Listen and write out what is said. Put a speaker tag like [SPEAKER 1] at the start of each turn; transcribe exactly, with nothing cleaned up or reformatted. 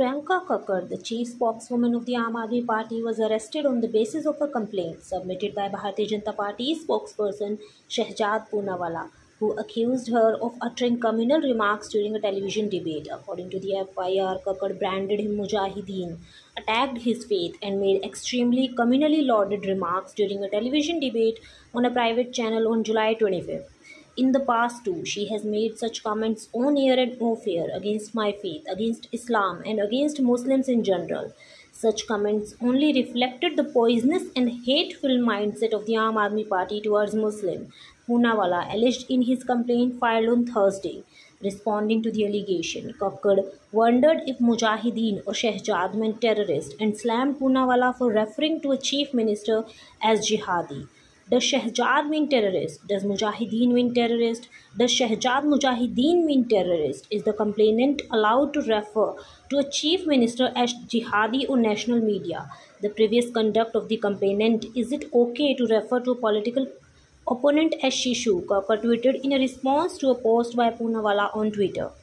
[SPEAKER 1] Priyanka Kakkar, the chief spokeswoman of the Aam Aadmi Party, was arrested on the basis of a complaint submitted by Bharatiya Janata Party spokesperson Shehzad Poonawala, who accused her of uttering communal remarks during a television debate. According to the F I R, Kakkar branded him Mujahideen, attacked his faith, and made extremely communally lauded remarks during a television debate on a private channel on July twenty-fifth. In the past too, she has made such comments on air and off air against my faith, against Islam, and against Muslims in general. Such comments only reflected the poisonous and hateful mindset of the Aam Aadmi Party towards Muslims, Poonawala alleged in his complaint filed on Thursday. Responding to the allegation, Kakkar wondered if Mujahideen or Shehzad meant terrorist and slammed Poonawala for referring to a chief minister as jihadi. Does Shehzad mean terrorist? Does Mujahideen mean terrorist? Does Shehzad Mujahideen mean terrorist? Is the complainant allowed to refer to a chief minister as jihadi on national media? The previous conduct of the complainant, is it okay to refer to a political opponent as Shishu? Kakkar tweeted in a response to a post by Poonawala on Twitter.